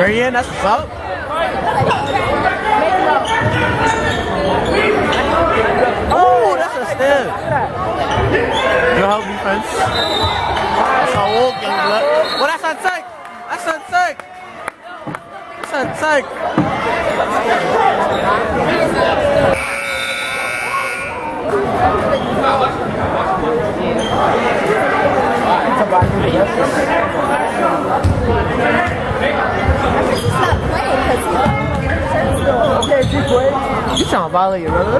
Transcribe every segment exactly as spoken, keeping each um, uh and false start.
Marianne, that's what's up. Oh, that's a step. Good help defense. That's a walk game, look. Well, that's attack. That's attack. That's attack. You trying to violate your brother?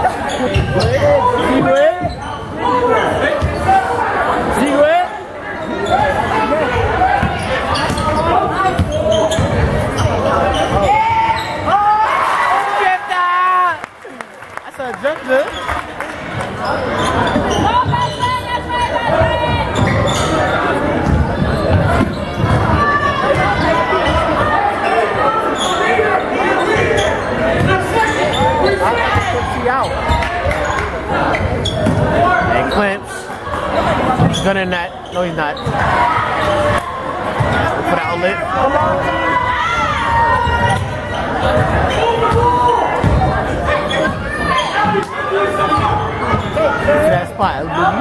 That's a jump, man. Out. And Clamps. He's gonna net. No, he's not. For the outlet. That spot,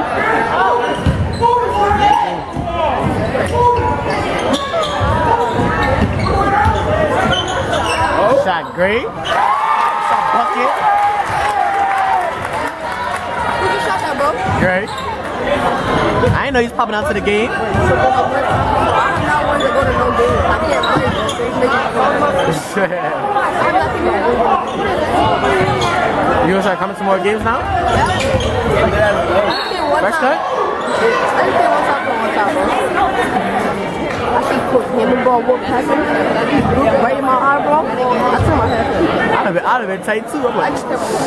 oh. Shot great. Shot bucket. Great. I didn't know he's popping out to the game. I'm not one to go to no game. I can't play. You gonna start coming to more games now? Yeah. Fresh cut? Everything one time for one time, bro. I see put him and ball whoop past him. Right in my eye, bro. I took my head. I'd have been, I'd have been tight too. I'm like,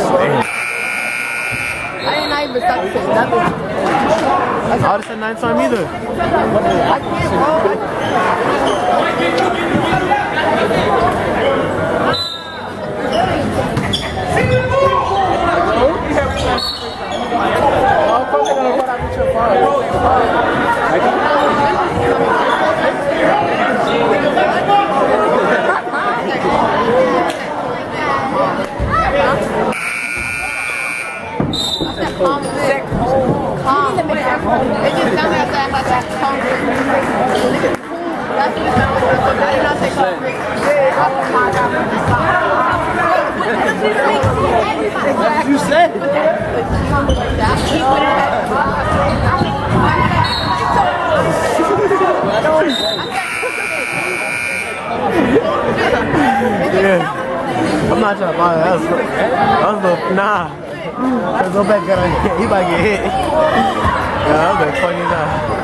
I didn't not even stop to say nothing. I would have said nine time either. I can't, bro. Calm. Calm. It just sounded like that, like that calm. That's what it sounded like. I did not say calm. What did you say? Yeah. I'm not trying to buy that. That was, that was the, nah. There's no bad guy on here. He might get hit. Yeah, that was funny now.